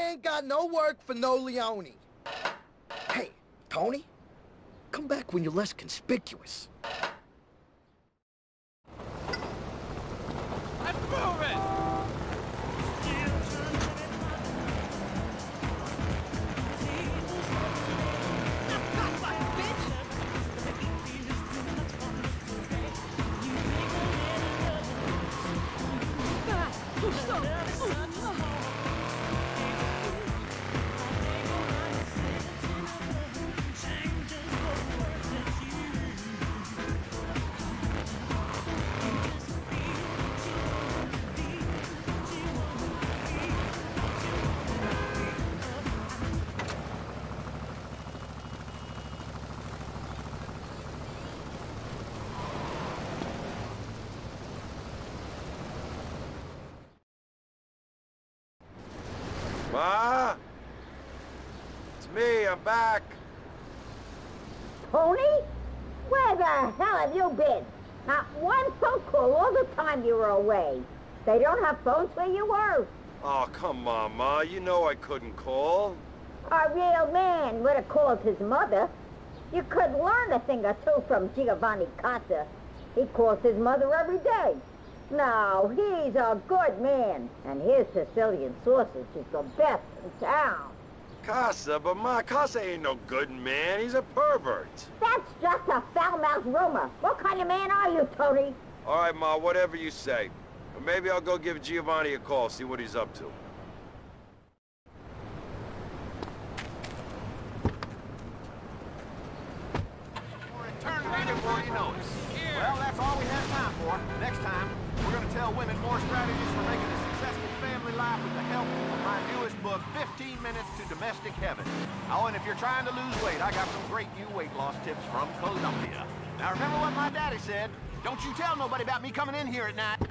ain't got no work for no Leone. Hey, Tony, come back when you're less conspicuous. Let's move it! Ma? It's me, I'm back. Tony? Where the hell have you been? Not one phone call all the time you were away. They don't have phones where you were. Oh, come on, Ma. You know I couldn't call. A real man would have called his mother. You could learn a thing or two from Giovanni Casa. He calls his mother every day. No, he's a good man. And his Sicilian sausage is the best in town. Casa, but Ma, Casa ain't no good man. He's a pervert. That's just a foul-mouthed rumor. What kind of man are you, Tony? All right, Ma, whatever you say. Or maybe I'll go give Giovanni a call, see what he's up to. Turn around before you know it. Well, that's all we have time for. Next time, we're going to tell women more strategies for making a successful family life with the help of my newest book, 15 Minutes to Domestic Heaven. Oh, and if you're trying to lose weight, I got some great new weight loss tips from Colombia. Now, remember what my daddy said. Don't you tell nobody about me coming in here at night.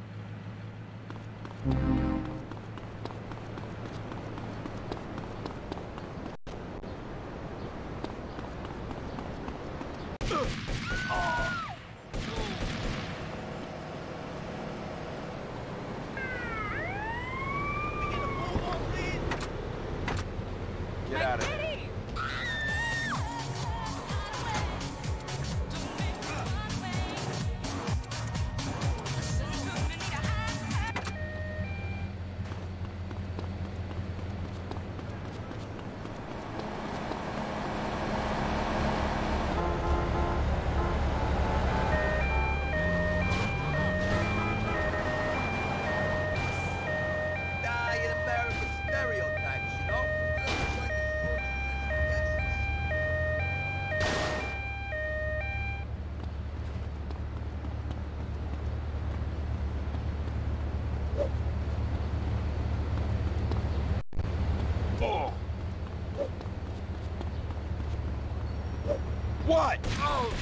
Get out of here. What? Oh!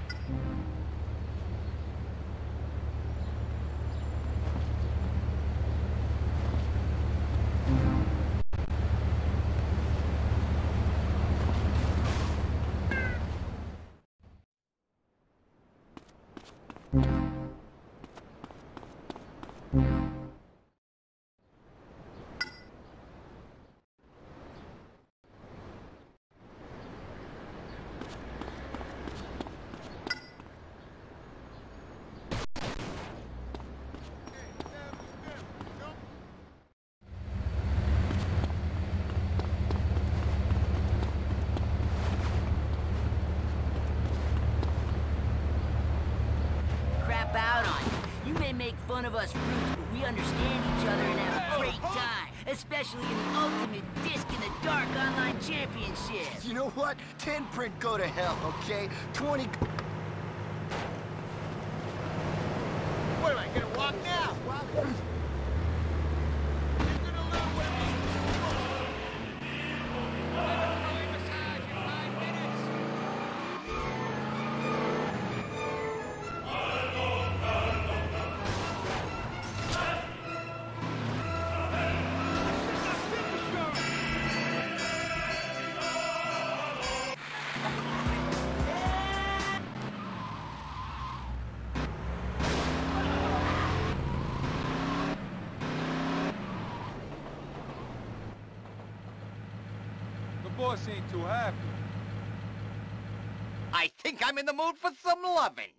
Out on you. You may make fun of us roots, but we understand each other and have a great time, especially in the ultimate Disc in the Dark Online Championship. You know what? 10 print go to hell, okay? 20... What am I gonna walk now? boss ain't too happy. I think I'm in the mood for some loving.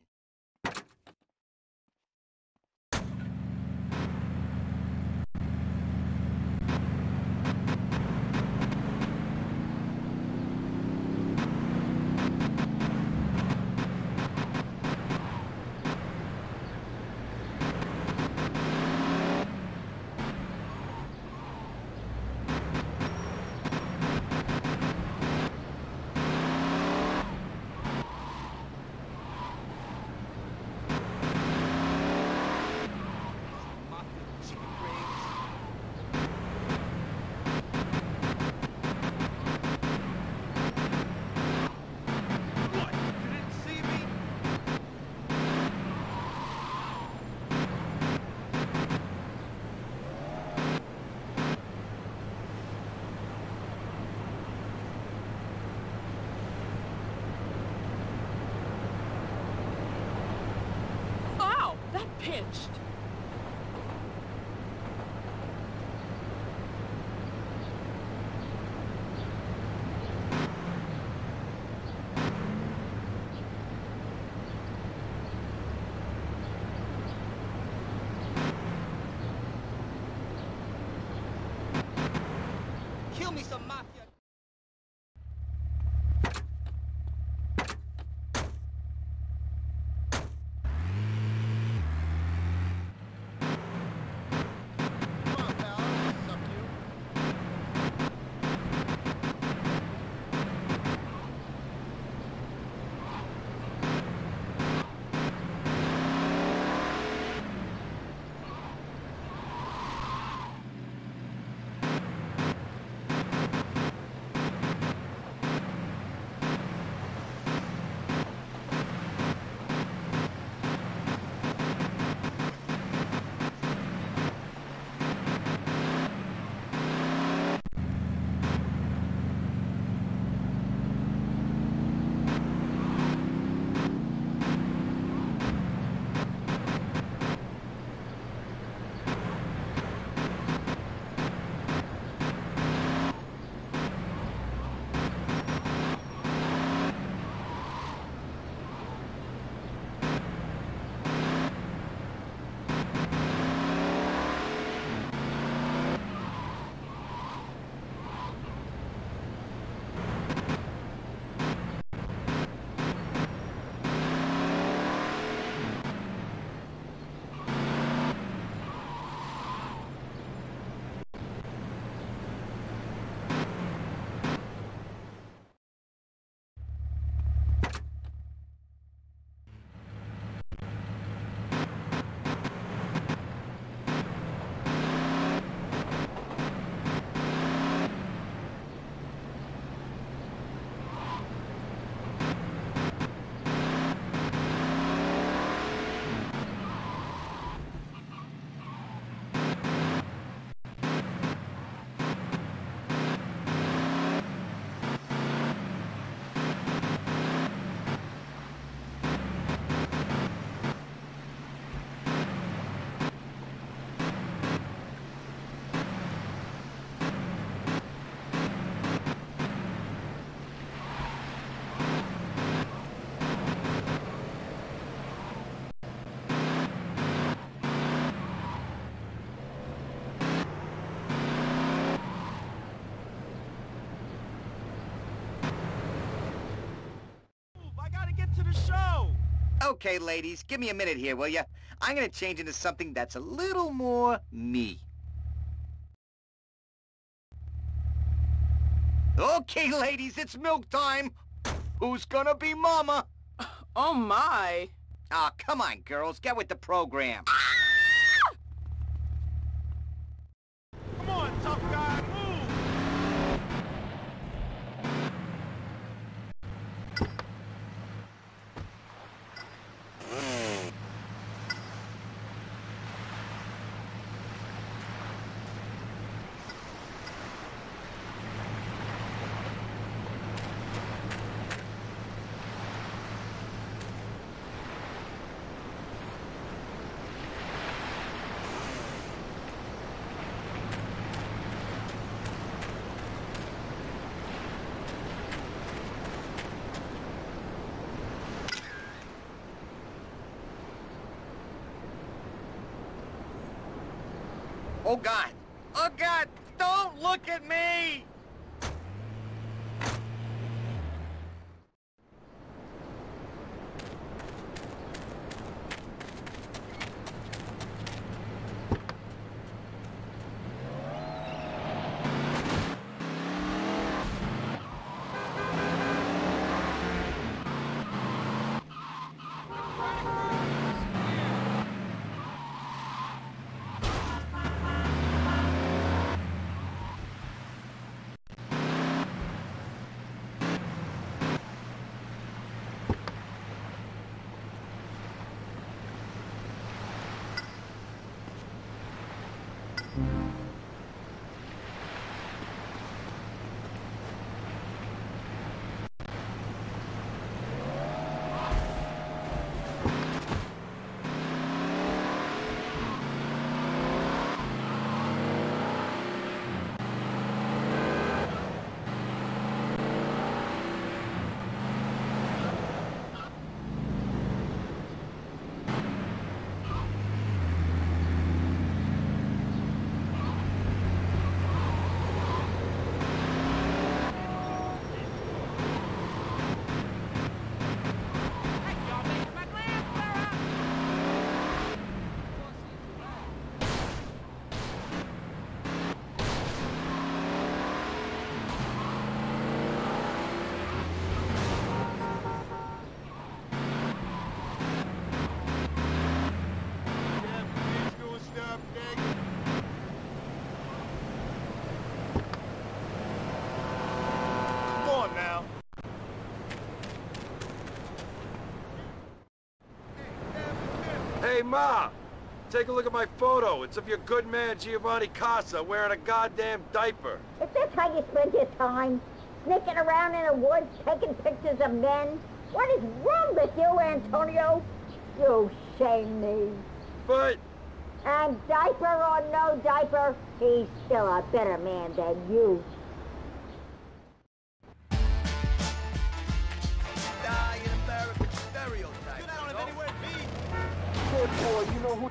Pinched. Kill me some mafia. Okay, ladies, give me a minute here, will ya? I'm gonna change into something that's a little more me. Okay, ladies, it's milk time. Who's gonna be mama? Oh my. Ah, come on, girls, get with the program. Come on, tough guy, move! Oh, God. Oh, God! Don't look at me! Hey, Ma! Take a look at my photo. It's of your good man, Giovanni Casa, wearing a goddamn diaper. Is this how you spend your time? Sneaking around in the woods, taking pictures of men? What is wrong with you, Antonio? You shame me. But... And diaper or no diaper, he's still a better man than you. Die in American stereotype. Get out of anywhere, me! Good boy, you know who...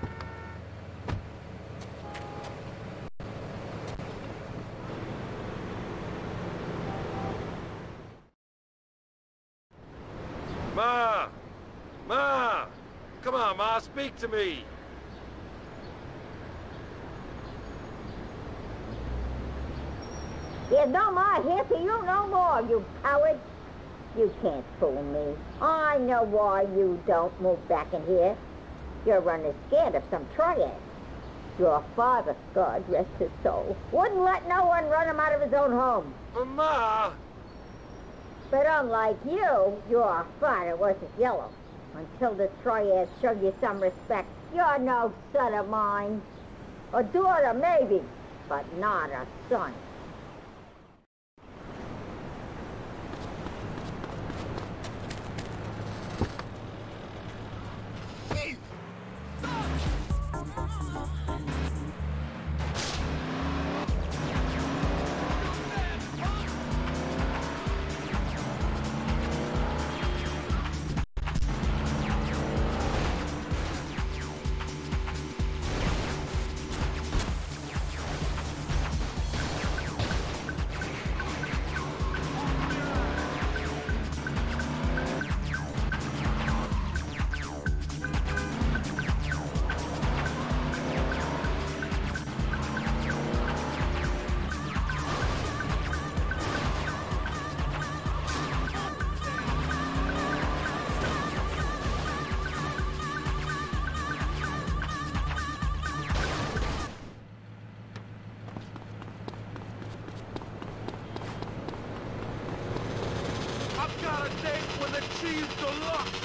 Ma! Ma! Come on, Ma, speak to me! There's no more here for you no more, you coward. You can't fool me. I know why you don't move back in here. You're running scared of some triad. Your father, God rest his soul, wouldn't let no one run him out of his own home. But Ma! But unlike you, your father wasn't yellow. Until the triads show you some respect, you're no son of mine. A daughter, maybe, but not a son. I've got a date with the Cheese Deluxe!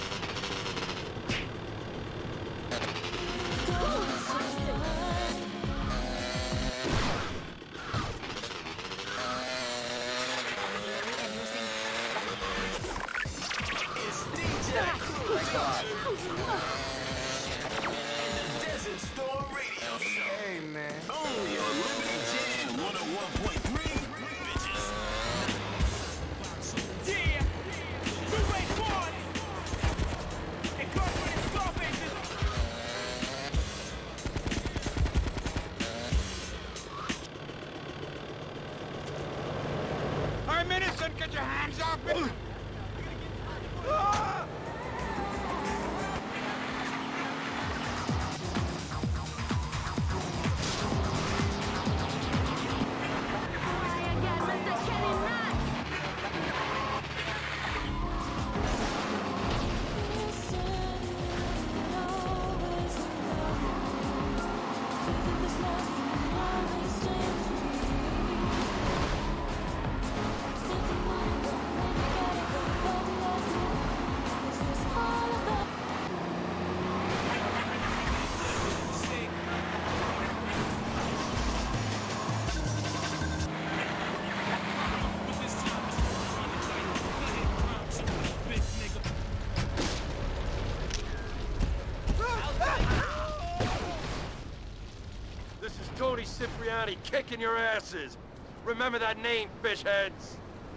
It's DJ Cool and the Desert Storm Radio Show. Hey, man. Only on Liberty Jam 101.3, bitches. Yeah! You wait for it! Get your hands off me! This is Tony Cipriani kicking your asses. Remember that name, fish heads.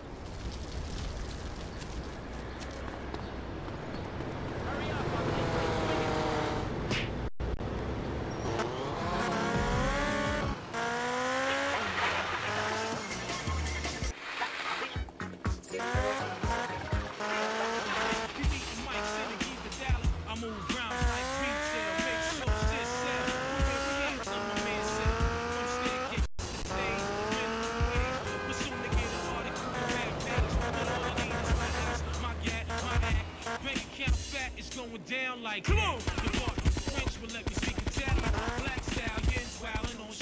Down like come on. The bar French will let me speak Italian. Black stallions wildin' on.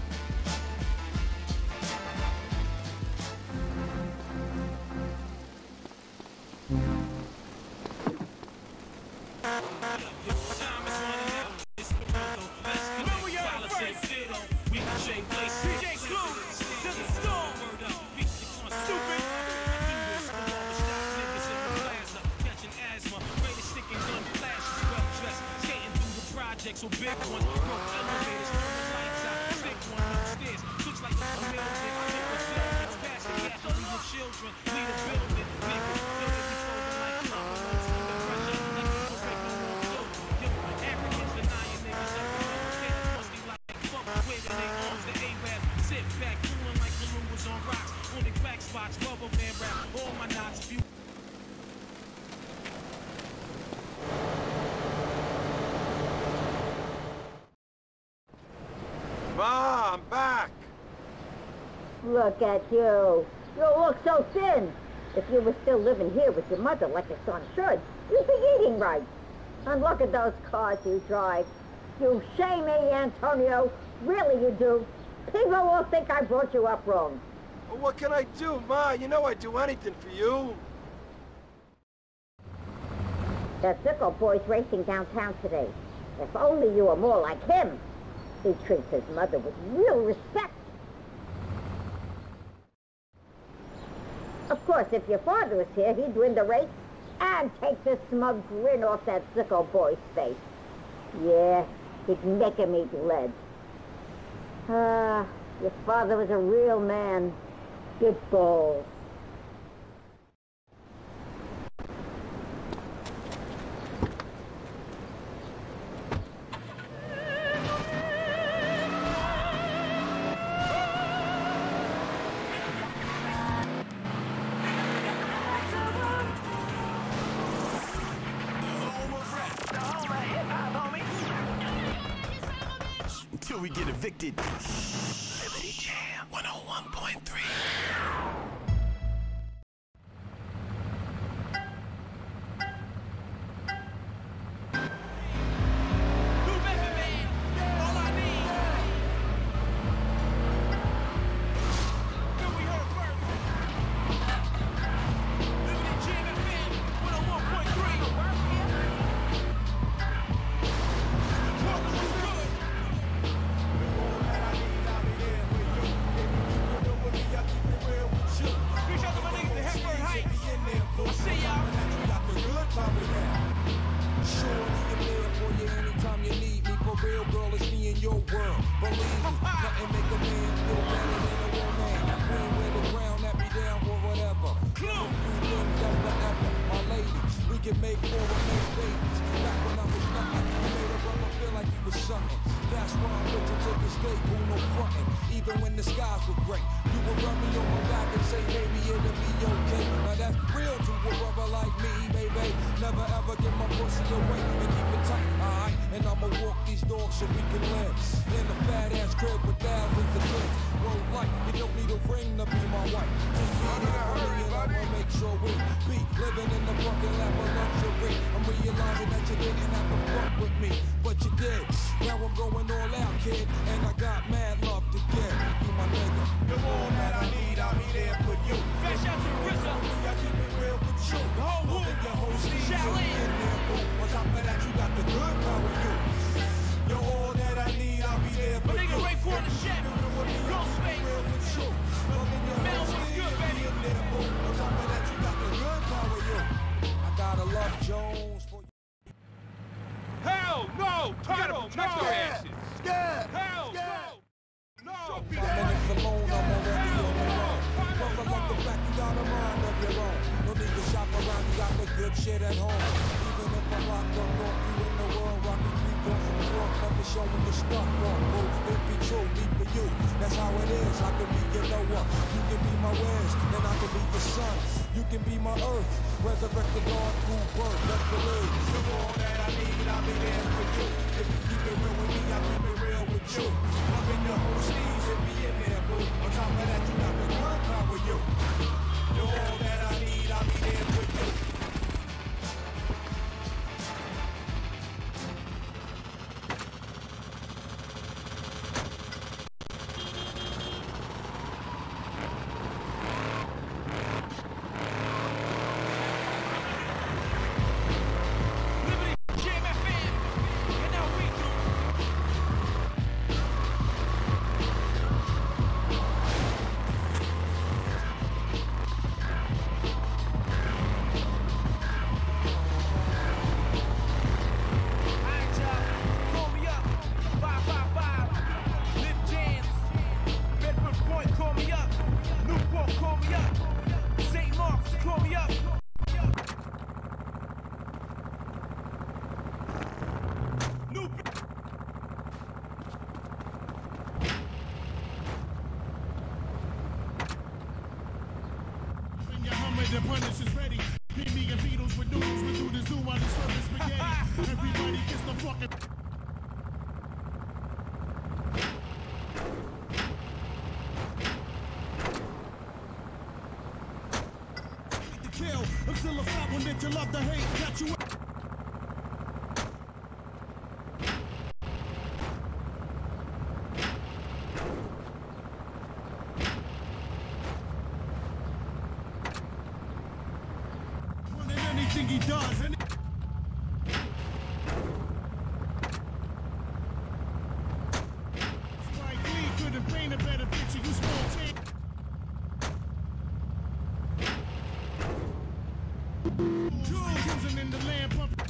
Time is running out. It's Toronto. Let's connect. Politics, ditto. We can shake place. DJ Clue. To the storm. Word up. Beat the con. Stupid. I do this for all the shot niggas in the plaza. Catching asthma. Greatest sticking gun flashes. Well dressed. Skating through the projects. So big ones. Broke elevators. Turn the lights out. Stick one upstairs. Looks like a million. It was buildings. Passing gas to the children. Lead a building. Niggas. Building before the light. Sit back, cooling like the room was on rocks. Only crack spots, rubber band rap, all my knots, view. Ma, I'm back. Look at you. You look so thin. If you were still living here with your mother like your son should, you'd be eating right. And look at those cars you drive. You shame me, Antonio. Really you do. People will think I brought you up wrong. Well, what can I do, Ma? You know I'd do anything for you. The Sickle boy's racing downtown today. If only you were more like him. He treats his mother with real respect. Of course, if your father was here, he'd win the race and take the smug grin off that Sickle boy's face. Yeah, he'd make him eat lead. Your father was a real man. Good balls. Until we get evicted. Liberty Jam 101.3. eyes were great. You would rub me on my back and say, baby, it'll be okay. Now that's real to a brother like me, baby. Never ever give my pussy away and keep it tight, alright? And I'ma walk these dogs so we can live in a fat ass crib with thousands of kids. Roll light, you don't need a ring to be my wife. Just be there for me and I'ma make sure we be living in the fucking lap of luxury. I'm realizing that you didn't have to fuck with me, but you did. Now I'm going all out, kid, and I got mad love to give. You my nigga. The one that I need, I'll be there for you. Fresh out to Rizzo. I keep it real with you. The whole Open wood. your whole sleeves and Shaolin. be in there, boo. On top of that, you got the good power, you. You're all that I need, I'll be there for My nigga you. Ray Corner Chef. Ghostface. Real with you. Open your Mel, whole what's sleeves good, and baby? be in there, boo. On top of that, you got the good power, you. I gotta love Jones for you. Hell no! Turn them, check their asses! Scared! Hell no! No! 5 minutes alone, I'm already on the road. Plus, I like the fact you got a mind of your own. No need to shop around, you got the good shit at home. Even if I'm locked up north, you in the world, rocking 3 points from the York, never showing your stuff, walk, boo. It be true, me for you. That's how it is. I can be your Noah, you can be my Wes, then I can be your son. You can be my earth, resurrect the dawn through birth. Let's believe. The one that I need, I'll be there for you. If you keep it real with me, I'll keep it real with you. Up in your whole sleeves and be in there, boo. On top of that, you got the good power, you. The one that I need, I'll be there for you. Liberty, Jam FM. And now we do. Alright, y'all. Call me up. 555. Lip Jams. Bedford Point, call me up. Newport, call me up. St. Mark's, call me up. New When your Hummer, the punish is ready. Meet me and Beatles with noodles. We do this do while they serving spaghetti. Everybody gets the fucking. Hate to kill. I'm still a fat one that you love to hate. Got you. Running anything he does. Spike Lee couldn't paint a better picture. You spontaneous. Cruising in the land, pumping.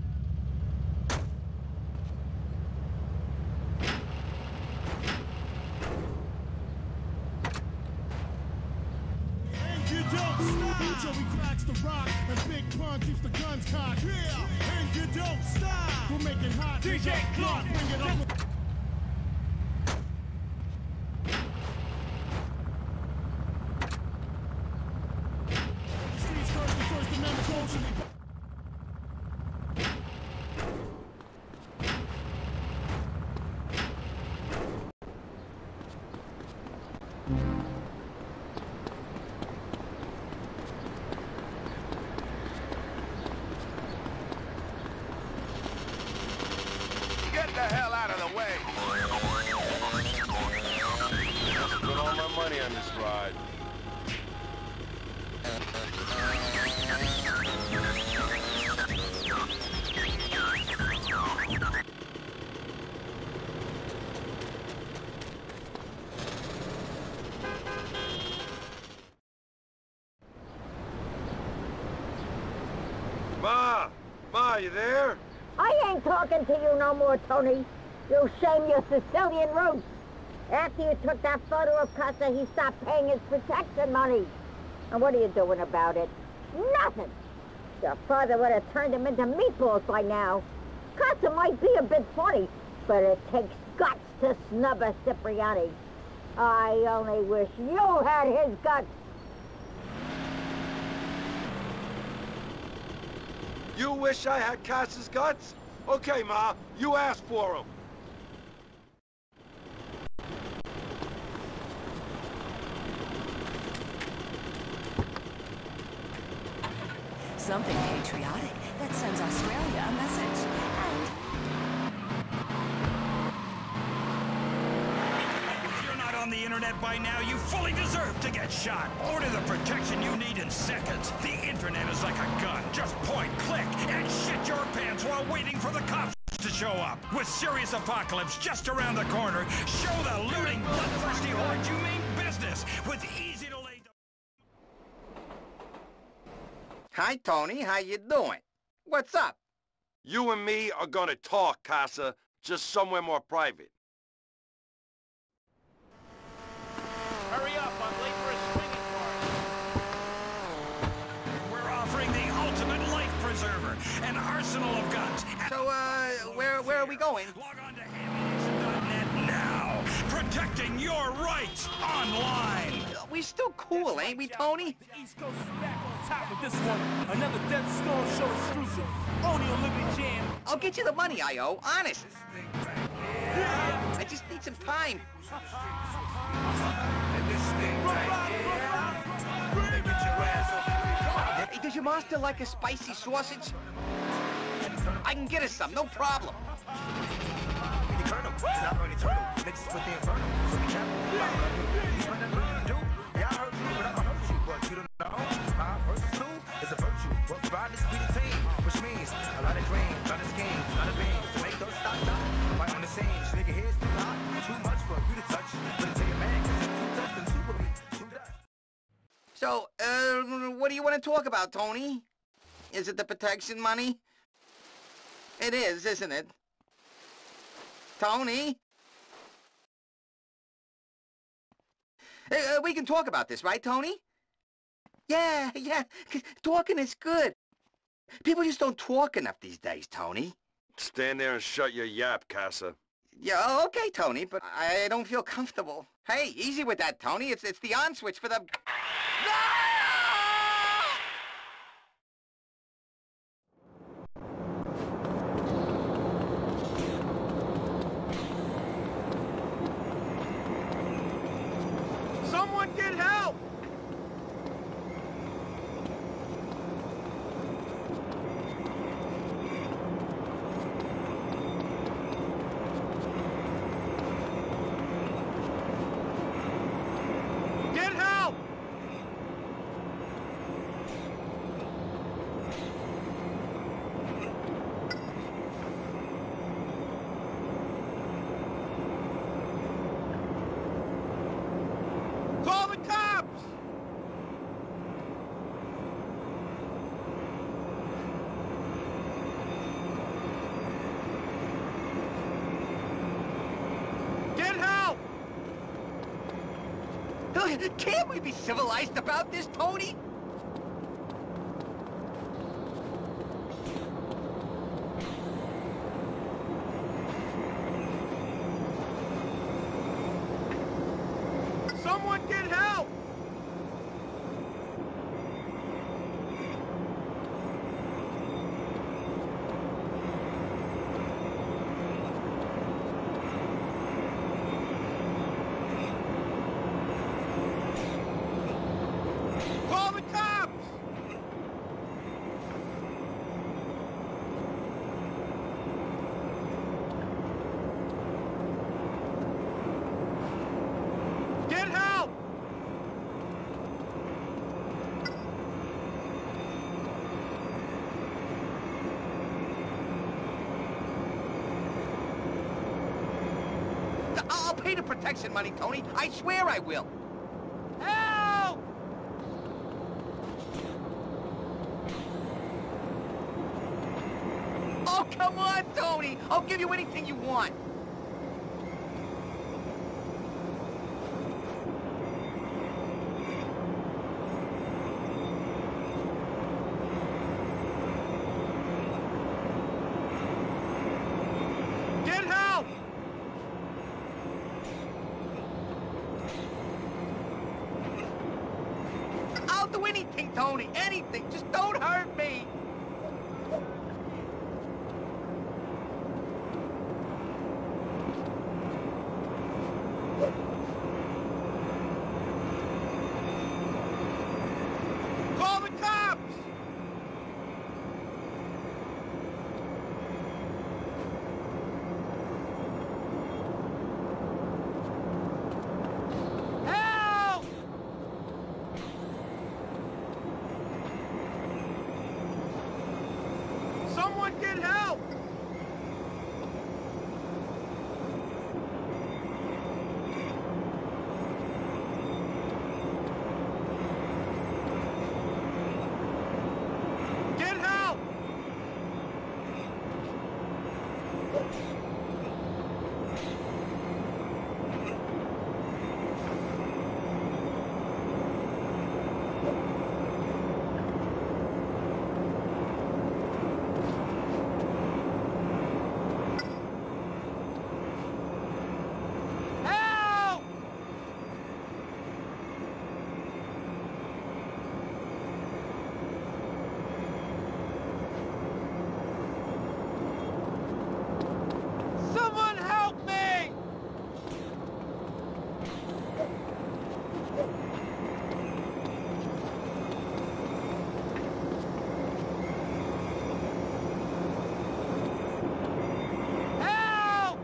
And you don't stop. Joey cracks the rock, and Big Pun keeps the guns cocked. Yeah, and you don't stop. We'll make it hot. DJ Clark, bring it up. Streets first, the First Amendment culturally. Get the hell out of the way! Put all my money on this ride. Ma, you there? I ain't talking to you no more, Tony. You shame your Sicilian roots. After you took that photo of Casa, he stopped paying his protection money. And what are you doing about it? Nothing. Your father would have turned him into meatballs by now. Casa might be a bit funny, but it takes guts to snub a Cipriani. I only wish you had his guts. You wish I had Cass's guts? Okay, Ma, you asked for them. Something patriotic that sends Australia a message. And if you're not on the internet by now, you fully deserve to get shot. Order the protection you need in seconds. The internet is like a gun. Just point, click, and shit your pants while waiting for the cops to show up. With Serious Apocalypse just around the corner, show the looting, bloodthirsty horde you mean business with easy to lay. Hi, Tony. How you doing? What's up? You and me are gonna talk, Casa, just somewhere more private. Hurry up, I'm late for a swinging party. We're offering the ultimate life preserver, an arsenal of guns. So, where are we going? Log on to ammunition.net now. Protecting your rights online. We still cool, ain't we, Tony? The East Coast is back on top with this one. Another Death Storm show exclusive. Only on Liberty Jam. I'll get you the money I owe, honest. I just need some time. Hey, does your master like a spicy sausage? I can get us some, no problem. So, what do you want to talk about, Tony? Is it the protection money? It is, isn't it? Tony? We can talk about this, right, Tony? Yeah, 'cause talking is good. People just don't talk enough these days, Tony. Stand there and shut your yap, Casa. Yeah, okay, Tony, but I don't feel comfortable. Hey, easy with that, Tony. It's the on switch for the... Someone get help! Get help! Call the cops! Get help! Can't we be civilized about this, Tony? Someone get help! Call the cops! Get help! I'll pay the protection money, Tony. I swear I will. Help! Oh, come on, Tony. I'll give you anything you want. Get help! Tony, anything. Just don't hurt me. Call the cops! Help! Someone get help! Get help! Help! Someone help me! Help!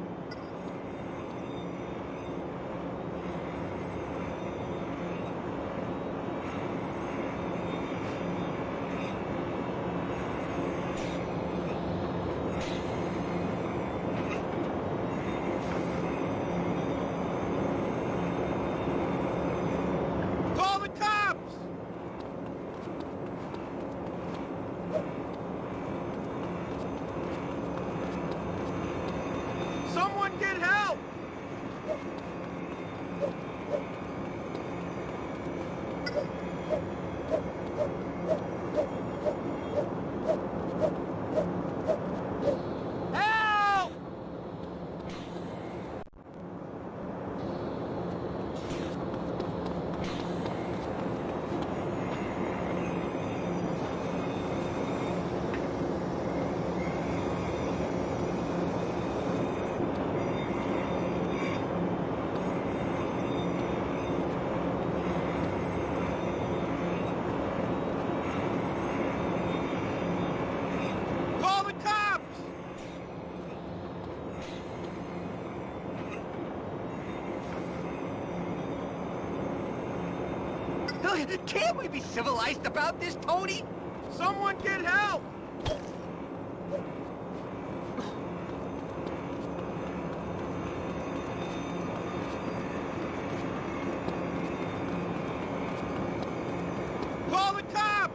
Call the cops! Someone get help! Help! Call the cops! Can't we be civilized about this, Tony? Someone get help! Call the cops!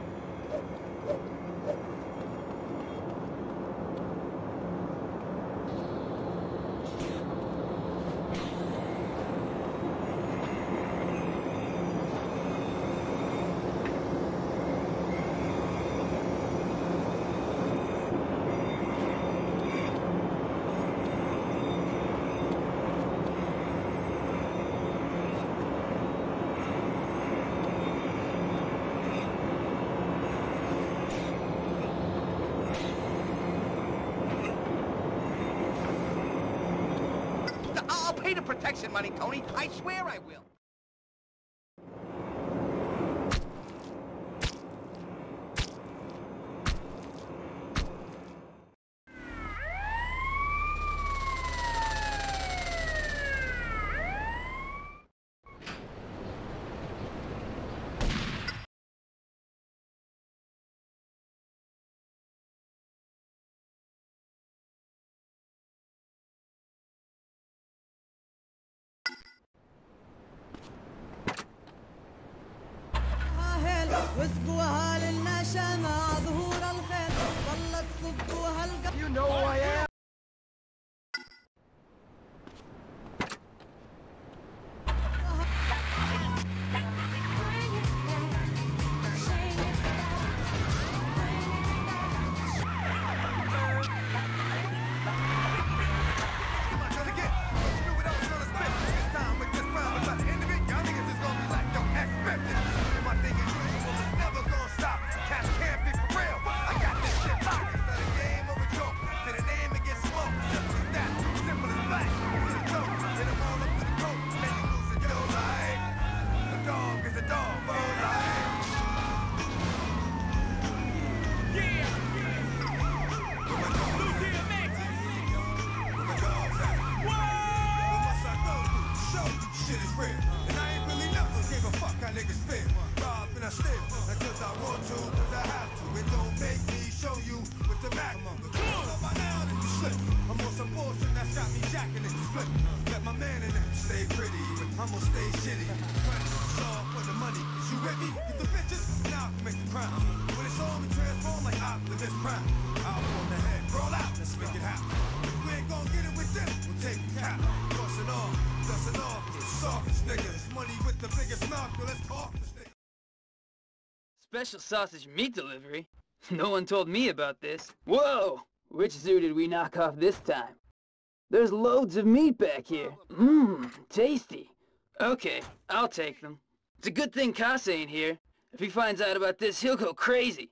I'll pay the protection money, Tony. I swear I will. واسقوها للنشامة ظهور الخير ظلت صبوها القلب. You know who I am? My thing is usual, it's never niggas knock, so let's talk this nigga. Special sausage meat delivery? No one told me about this. Whoa! Which zoo did we knock off this time? There's loads of meat back here. Mmm, tasty. Okay, I'll take them. It's a good thing Casa ain't here. If he finds out about this, he'll go crazy.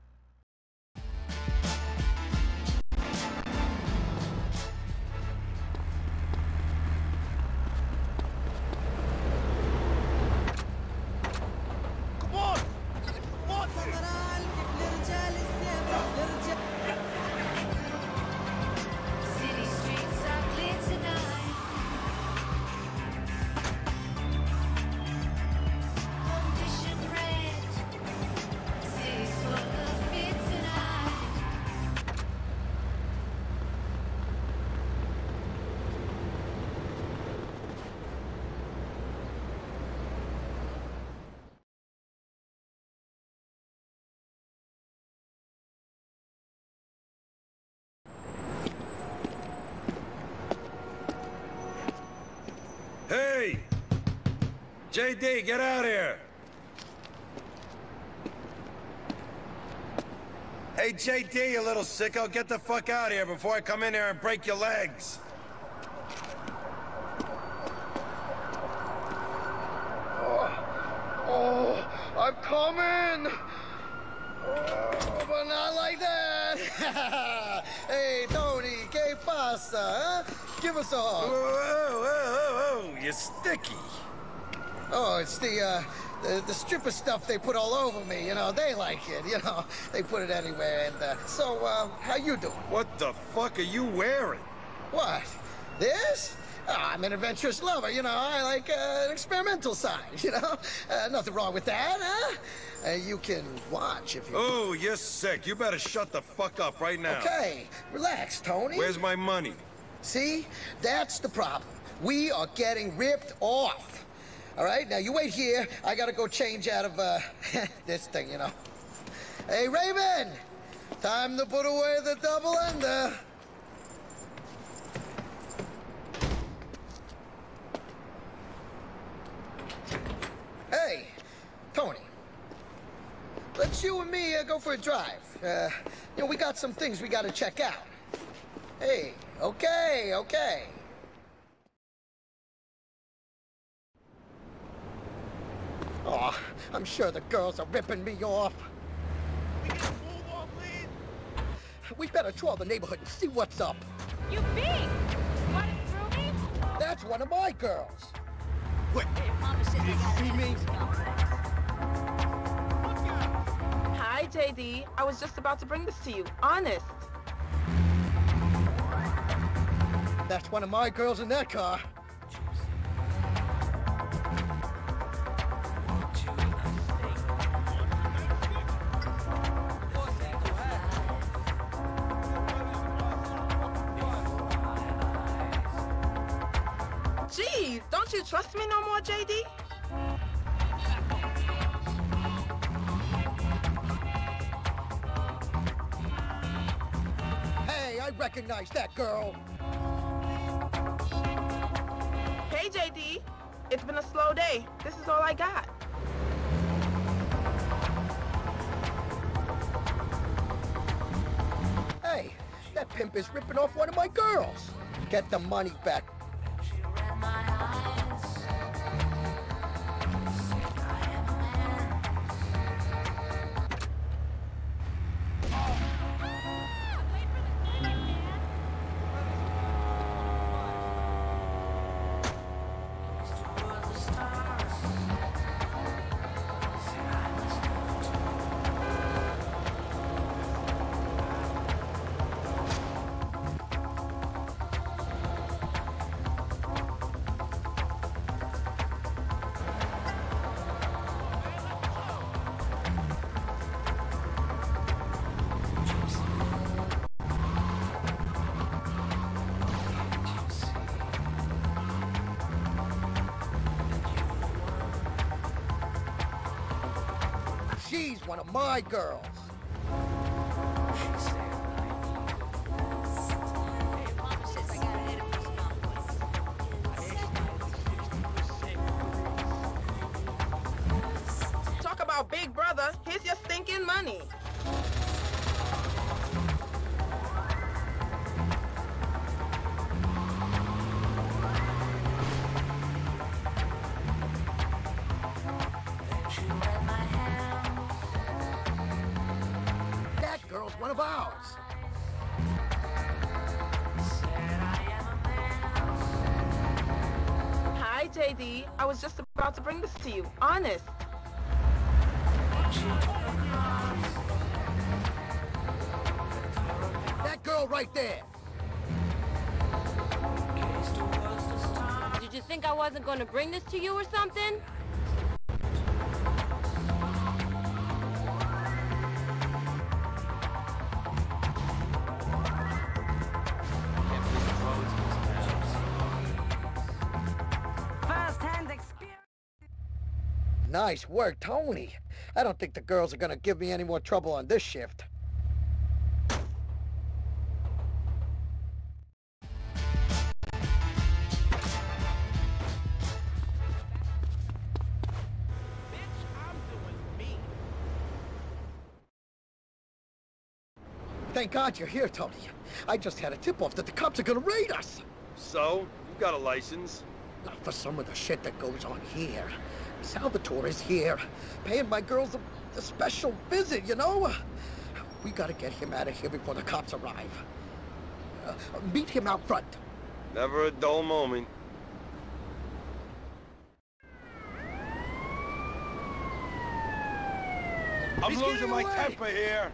City streets are clear tonight. Condition red. City's full of fear tonight. Hey! JD, get out here! Hey, JD, you little sicko, get the fuck out of here before I come in here and break your legs. Oh, I'm coming! Oh, but not like that! Hey, Tony, que pasa, huh? Give us a hug. Whoa, you're sticky. Oh, it's the stripper stuff they put all over me, you know, they like it, you know. They put it anywhere, and, so, how you doing? What the fuck are you wearing? What? This? Oh, I'm an adventurous lover, you know, I like an experimental side, you know? Nothing wrong with that, huh? You can watch if you... Oh, you're sick. You better shut the fuck up right now. Okay, relax, Tony. Where's my money? See? That's the problem. We are getting ripped off. All right, now you wait here. I gotta go change out of, this thing, you know. Hey, Raven! Time to put away the double ender. Hey, Tony. Let's you and me go for a drive. You know, we got some things we gotta check out. Hey, okay. Oh, I'm sure the girls are ripping me off. We can move on, please. We better tour the neighborhood and see what's up. You big! What, Ruby? That's one of my girls. Wait, Mama said you see me? Hi, JD. I was just about to bring this to you. Honest. That's one of my girls in that car. Gee, don't you trust me no more, JD? Hey, I recognize that girl. Hey, JD. It's been a slow day. This is all I got. Hey, that pimp is ripping off one of my girls. Get the money back. She's one of my girls. stinking money. That girl's one of ours. Hi, JD. I was just about to bring this to you. Honest. That girl right there. Did you think I wasn't going to bring this to you or something? First-hand experience. Nice work, Tony. I don't think the girls are gonna give me any more trouble on this shift. Thank God you're here, Tony. I just had a tip-off that the cops are gonna raid us. So? You got a license? Not for some of the shit that goes on here. Salvatore is here, paying my girls a special visit, you know? We gotta get him out of here before the cops arrive. Meet him out front. Never a dull moment. I'm losing my temper here.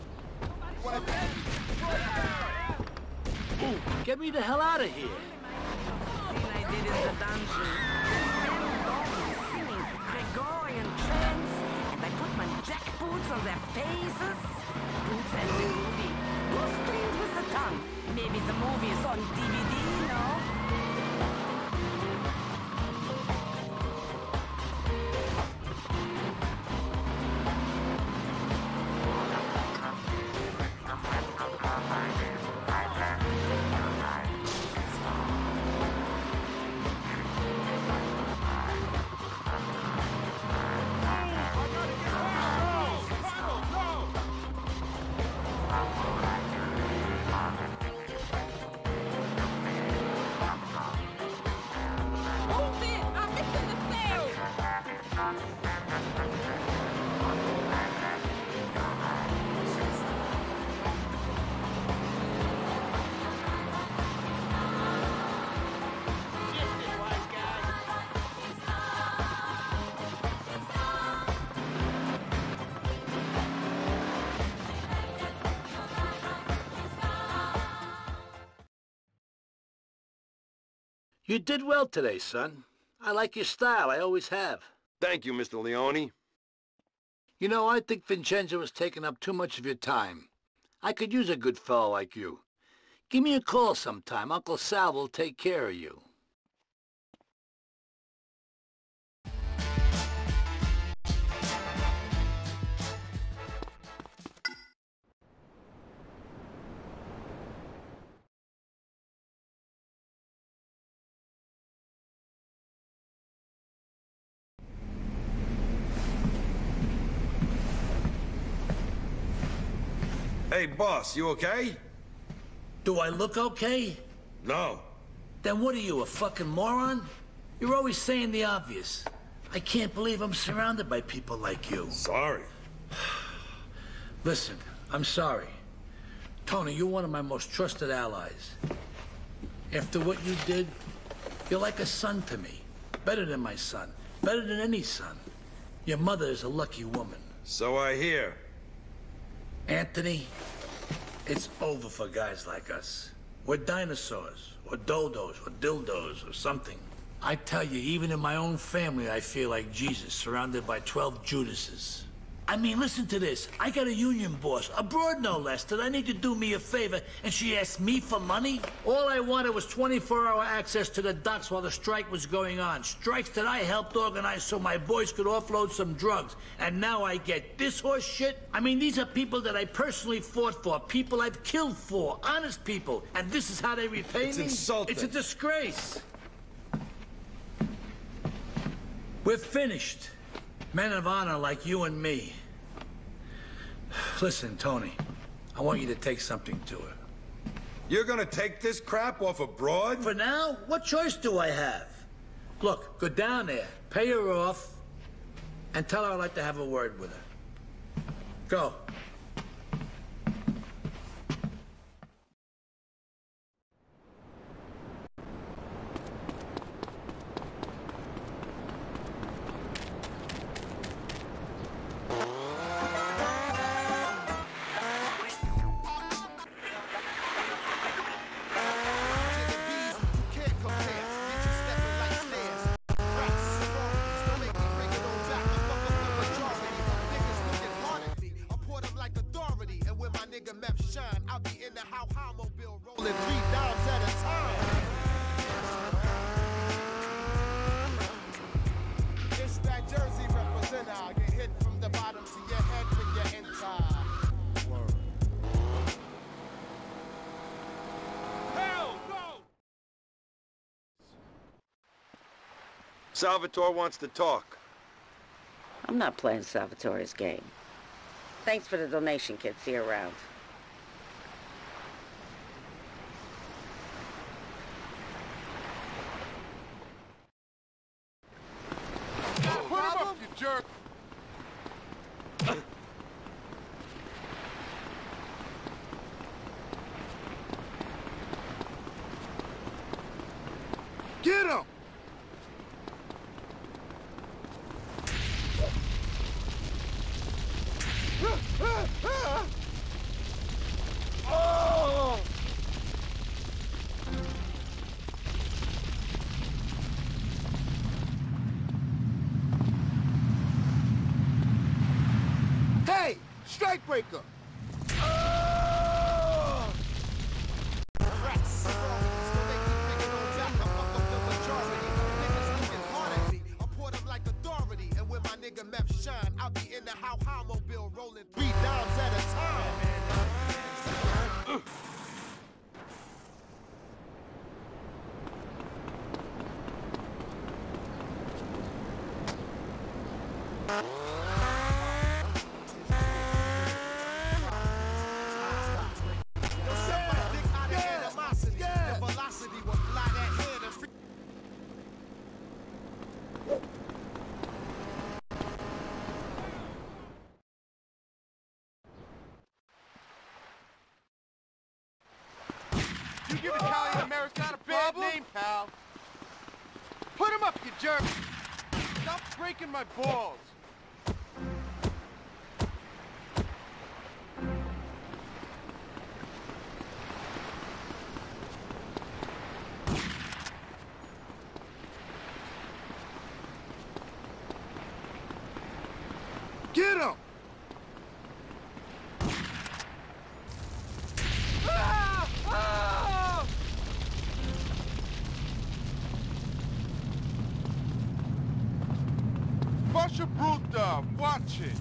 Get me the hell out of here. I did in the dungeon. Singing Gregorian chants, and I put my jackboots on their faces. Boots and the movie. Who screams with the tongue? Maybe the movie is on DVD, no? You did well today, son. I like your style. I always have. Thank you, Mr. Leone. You know, I think Vincenzo was taking up too much of your time. I could use a good fellow like you. Give me a call sometime. Uncle Sal will take care of you. Hey, boss, you okay? Do I look okay? No. Then what are you, a fucking moron? You're always saying the obvious. I can't believe I'm surrounded by people like you. Sorry. Listen, I'm sorry. Tony, you're one of my most trusted allies. After what you did, you're like a son to me. Better than my son. Better than any son. Your mother is a lucky woman. So I hear. Anthony, it's over for guys like us. We're dinosaurs, or dodos, or dildos, or something. I tell you, even in my own family, I feel like Jesus, surrounded by 12 Judases. I mean, listen to this. I got a union boss, abroad no less, that I need to do me a favor, and she asked me for money? All I wanted was 24-hour access to the docks while the strike was going on. Strikes that I helped organize so my boys could offload some drugs. And now I get this horse shit? I mean, these are people that I personally fought for, people I've killed for, honest people. And this is how they repay me? It's insulting. It's a disgrace. We're finished. Men of honor like you and me. Listen, Tony, I want you to take something to her. You're gonna take this crap off a broad? For now, what choice do I have? Look, go down there, pay her off, and tell her I'd like to have a word with her. Go. Salvatore wants to talk. I'm not playing Salvatore's game. Thanks for the donation, kid. See you around. Put him up, you jerk! Get him! Oh! Hey, strikebreaker! Oh! I'll be in the how mobile rolling 3 dimes at a time. You give Italian Americans a bad name, pal. Put him up, you jerk. Stop breaking my balls. Get him! Fascia Bruta, watch it!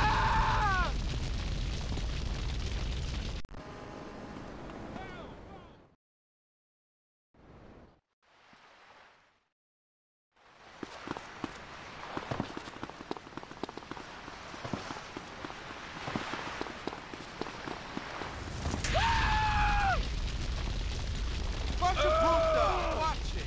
Fascia Bruta, watch it!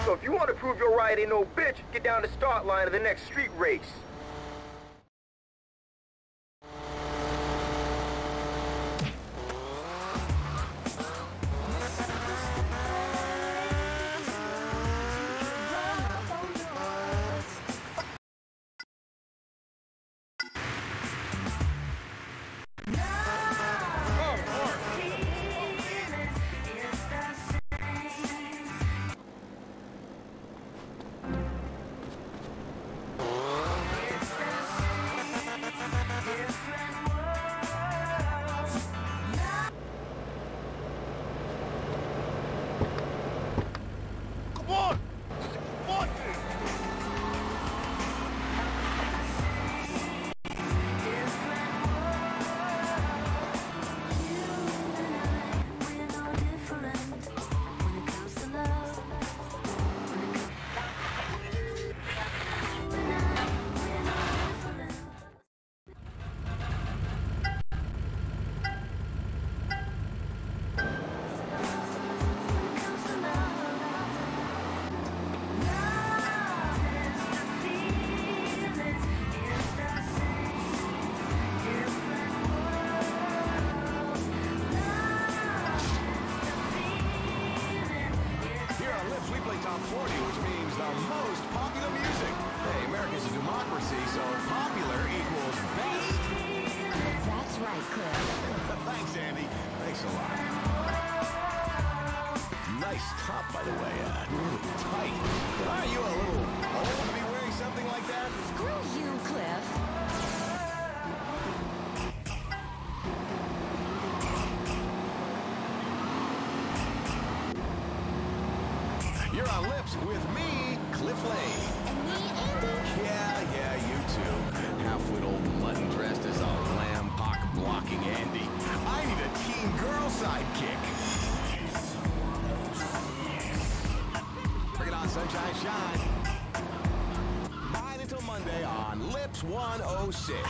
So if you want to prove your ride ain't no bitch, get down the start line of the next street race. You're on Lips with me, Cliff Lane. And me, Andy. Yeah, you too. Half-wit old mutton dressed as a lamb pock-blocking Andy. I need a teen girl sidekick. Bring it on, sunshine, shine. Mine until Monday on Lips 106.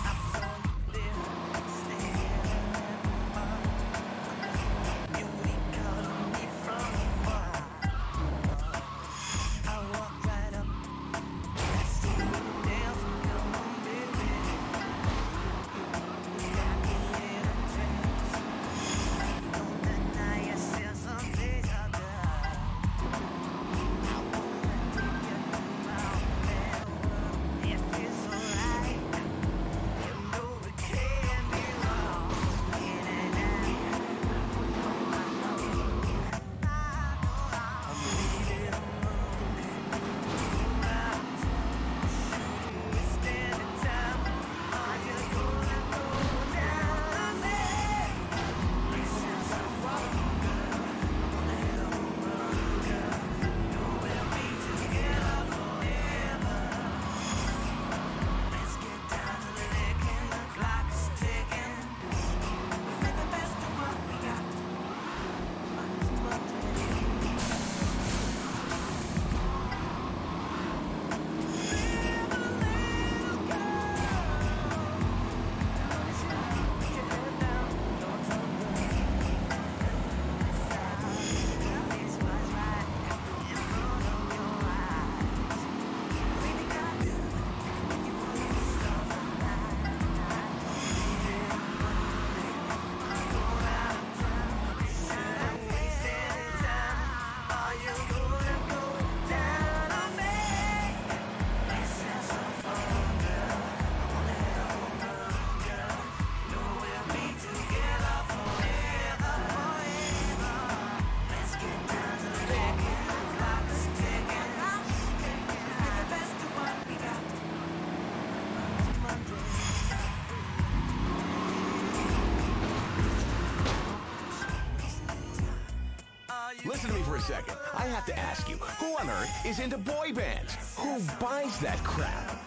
Listen to me for a second. I have to ask you, who on earth is into boy bands? Who buys that crap?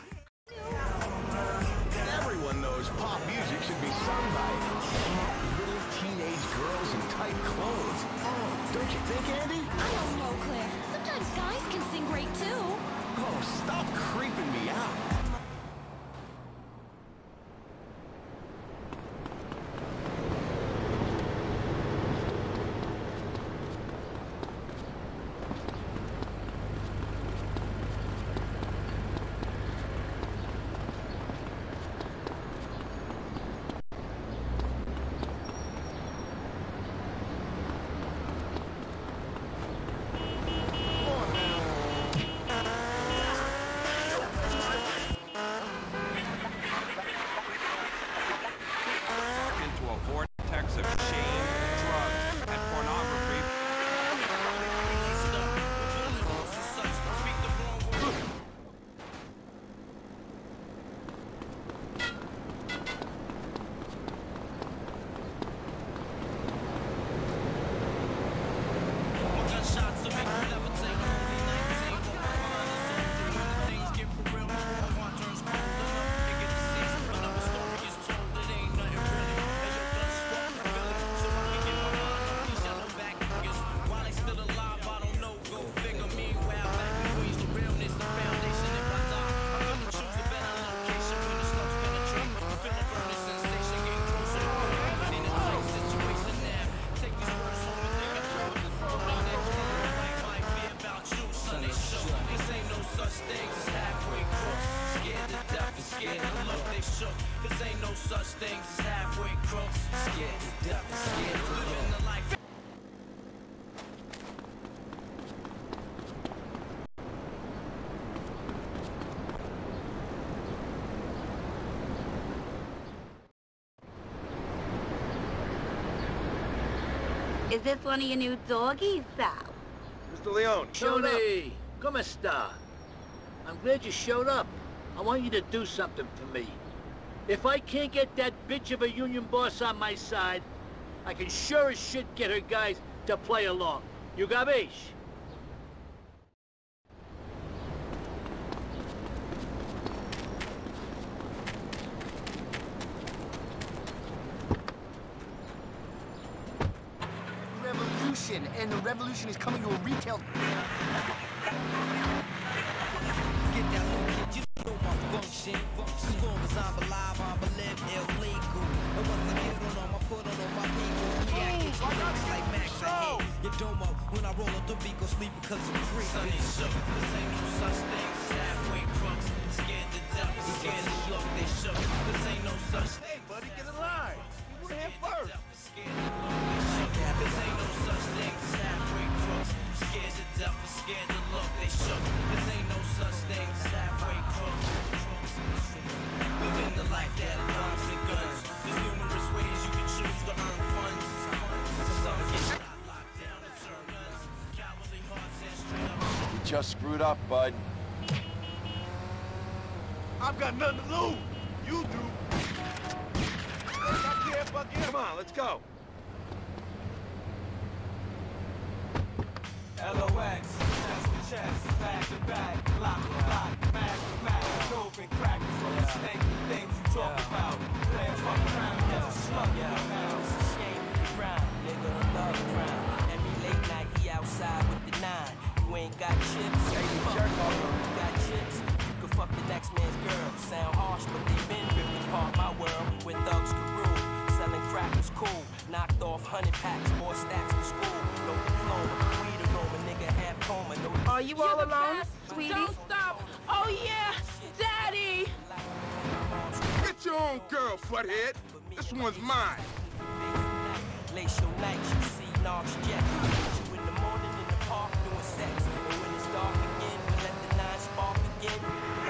Everyone knows pop music should be sung by little teenage girls in tight clothes. Oh, don't you think, Andy? I don't know, Claire. Sometimes guys can sing great, too. Oh, stop creeping me out. scared to death, and scared to look. Is this one of your new doggies, Sal? Mr. Leone, Tony, come sta? I'm glad you showed up. I want you to do something for me. If I can't get that bitch of a union boss on my side, I can sure as shit get her guys to play along. You got me? Revolution, and the revolution is coming to a retail. Get that look, kid, you know my function. As long as I'm alive, I'm illegal. And once I get on my foot on my people, reacting like Max ahead. You don't know when I roll up the beat, go sleep because I'm free. Sonny shook, this ain't no such thing as halfway crooks. Scared to death, scared to look, they shook. This ain't no such thing. Hey, buddy, get in line. You were here first. This ain't no such thing as halfway crooks. Scared to death, scared to look, they shook. This ain't no such thing as halfway crooks. Living the life that loves and guns. There's numerous ways you can choose to earn funds. Some get locked down and turn nuns. Cowardly hearts and straight up. You just screwed up, bud. I've got nothing to lose. You do. Come on, let's go. LOX, chest to chest, back to back, lock to lock, mag to mag, dope and crack is what you think, things you talk about. Players fuck around, get a slug in your mouth. It's a shame to grind, nigga, love crime. Every late night he outside with the 9. You ain't got chips, you got chips. You can fuck the next man's girl. Sound harsh, but they been ripped apart my world with thugs can rule. Selling crack was cool, knocked off 100 packs, more stacks to school. No diploma. Are you all alone, sweetie? Don't stop. Oh, yeah, Daddy. Get your own girl, butthead. This one's mine. Lace your nights, you see Knox Jet. Meet you in the morning in the park doing sex. And when it's dark again, we let the 9 spark again.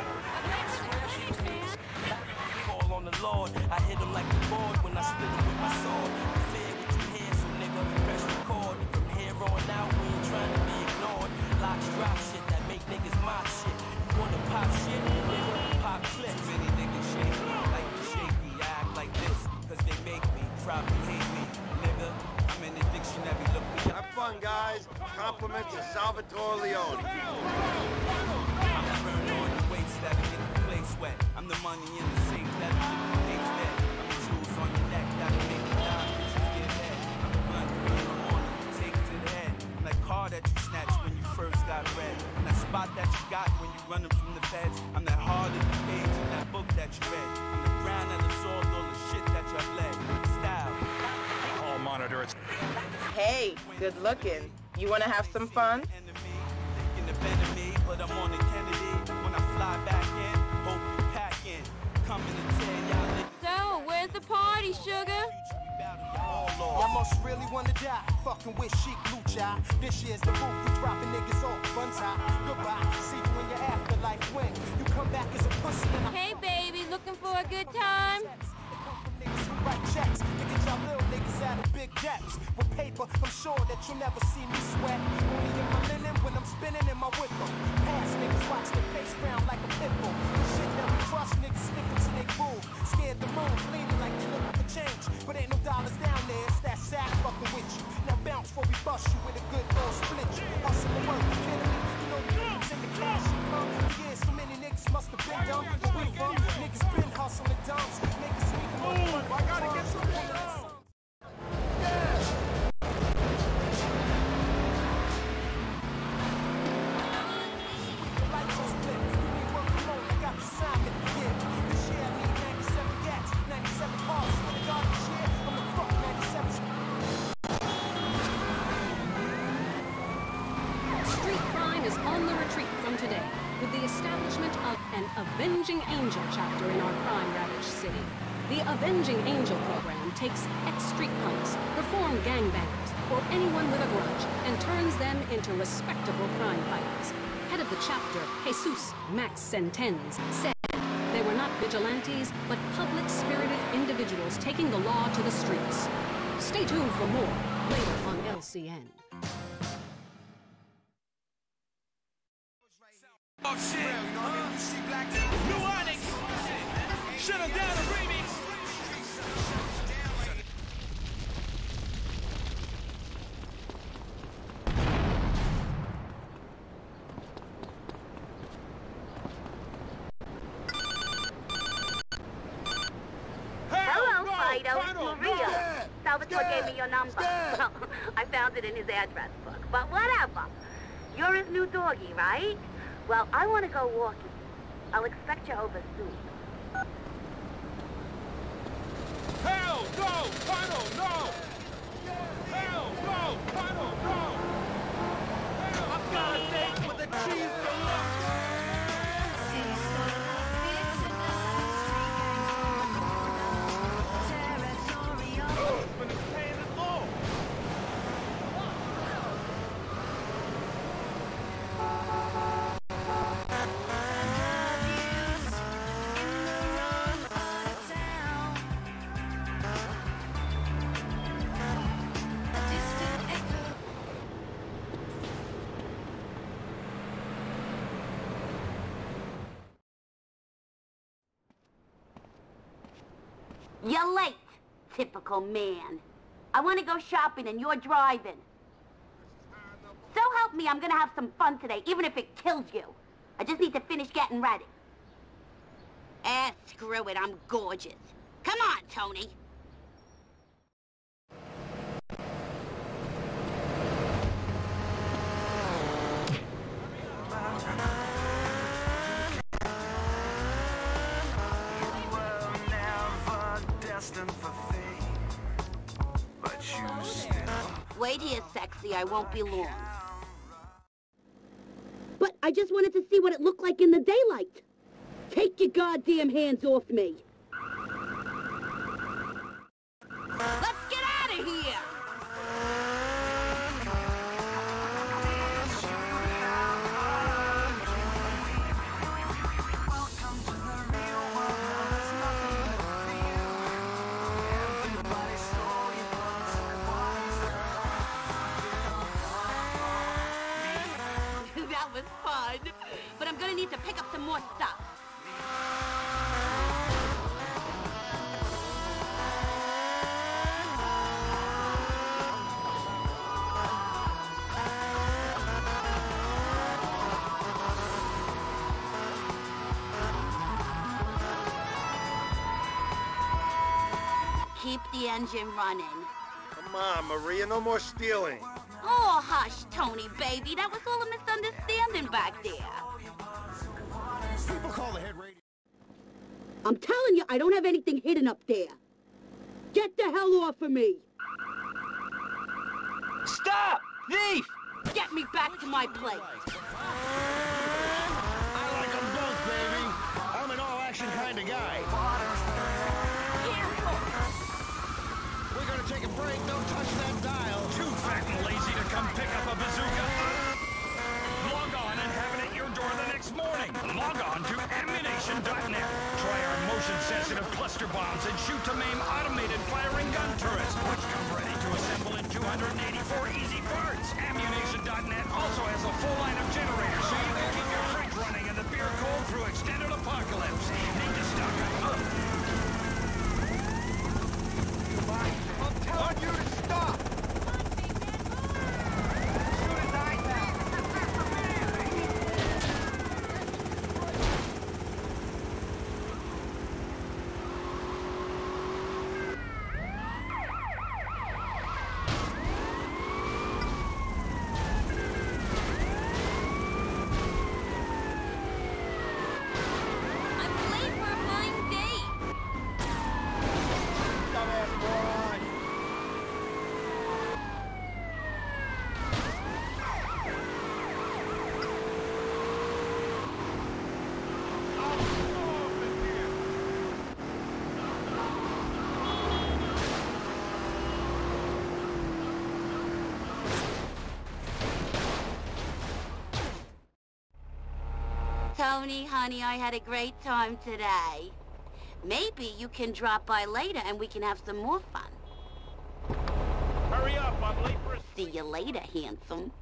Call on the Lord. I hit him like the Lord when I split him with my sword. You fear what you hear, so nigga, press record. From here on out, we ain't trying to be ignored. Locks drop shit that make niggas mob shit. You wanna pop shit, nigga, pop clips. Many niggas shake me like you shaky. I act like this, cause they make me, probably hate me. Nigga, I'm in the dictionary, look me up. Have fun, guys. Compliments to Salvatore Leone. I'm the burn on the waist that'll get the place wet. I'm the money in the safe that'll get the face dead. I'm the jewels on your neck that'll make the dime bitches get head. I'm the gun 3 in the morning, take to the head. I'm that car that you snatched when you first got red. I'm that spot that you got when you running from the feds. I'm that heart in the page in that book that you read. I'm the ground that absorbed all the shit that you bled. Style. All monitor it. Hey, good looking. You want to have some fun? Thinking the better me, but I'm on the Kennedy. When I fly back in, hope you pack in. Coming to tear y'all niggas. So, where's the party, sugar? Y'all must really wanna die, fucking with Chic Lucha. This year's the booth, we dropping niggas off, buns high. Goodbye, see you in your afterlife when you come back as a pussy and I Hey, baby, looking for a good time? write checks to get y'all little niggas out of big debts. With paper, I'm sure that you'll never see me sweat. Only in my linen when I'm spinning in my whipper. Past niggas watch their face ground like a pit bull. The shit that we trust, niggas sniffing to they groove. Scared the moon, leaning like they looking for change. But ain't no dollars down there, it's that sack fucking with you. Now bounce before we bust you with a good old split you. Hustle and work, you kidding me? You know the niggas in the cash you come. Yeah, so many niggas must have been dumb. But we from niggas been hustling dumps. Niggas speaking on the I gotta get some love. Street crime is on the retreat from today, with the establishment of an Avenging Angel chapter in our crime-ravaged city. The Avenging Angel program takes ex-street punks, reformed gangbangers, or anyone with a grudge, and turns them into respectable crime fighters. Head of the chapter, Jesus Max Sentens, said they were not vigilantes, but public-spirited individuals taking the law to the streets. Stay tuned for more later on LCN. Oh shit! New Onyx! Shut him down, a remix! Hello, Fido. It's Maria. Salvatore gave me your number. Well, I found it in his address book, but whatever. You're his new doggy, right? Well, I want to go walking. I'll expect you over soon. Hell no! Final no! Hell no! Final no! I've got a date with the cheese deluxe! You're late, typical man. I want to go shopping and you're driving. So help me, I'm gonna have some fun today, even if it kills you. I just need to finish getting ready. Screw it, I'm gorgeous. Come on, Tony. Wait here, sexy. I won't be long. But I just wanted to see what it looked like in the daylight. Take your goddamn hands off me. Let's get out of here! That was fun, but I'm gonna need to pick up some more stuff. Keep the engine running. Come on, Maria, no more stealing. Oh, hush, Tony, baby. That was all a misunderstanding back there. People call the head radio. I'm telling you, I don't have anything hidden up there. Get the hell off of me! Stop! Thief! Get me back to my place. I like them both, baby. I'm an all-action kind of guy. We're gonna take a break. Don't touch that dial. Too fat and lazy to come pick up a bazooka? Log on and have it at your door the next morning. Log on to ammunition.net. Try our motion-sensitive cluster bombs and shoot-to-maim automated firing gun turrets, which come ready to assemble in 284 easy parts. Ammunition.net also has a full line of generators, so you can keep your fridge running and the beer cold through extended apocalypse. Need to stock up. I'm telling you to stop! Tony, honey, I had a great time today. Maybe you can drop by later and we can have some more fun. Hurry up, I'm late for a... See you later, handsome.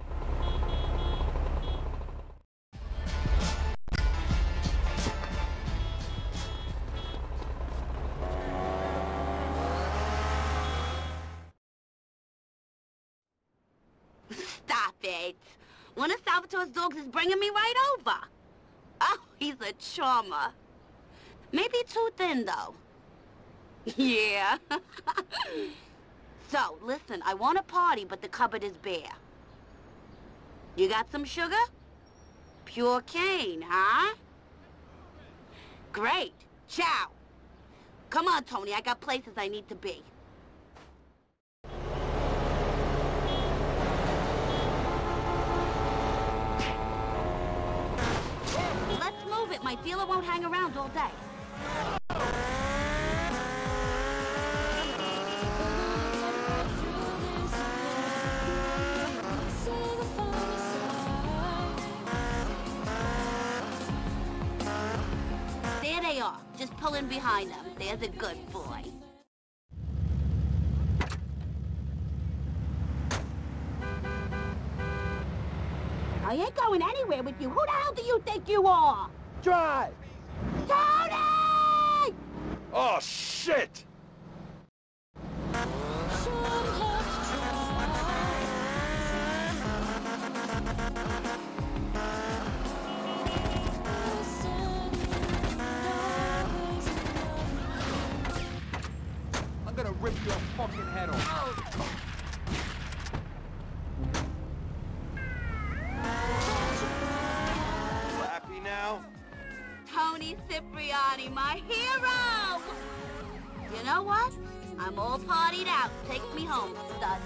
Stop it. One of Salvatore's dogs is bringing me right over. Oh, he's a charmer. Maybe too thin, though. Yeah. So, listen, I want a party, but the cupboard is bare. You got some sugar? Pure cane, huh? Great. Ciao. Come on, Tony, I got places I need to be. Let's move it. My dealer won't hang around all day. There they are. Just pull in behind them. There's a good boy. I ain't going anywhere with you. Who the hell do you think you are? Drive! Tony! Oh, shit! I'm gonna rip your fucking head off. Happy now? Tony Cipriani, my hero! You know what? I'm all partied out. Take me home, stud.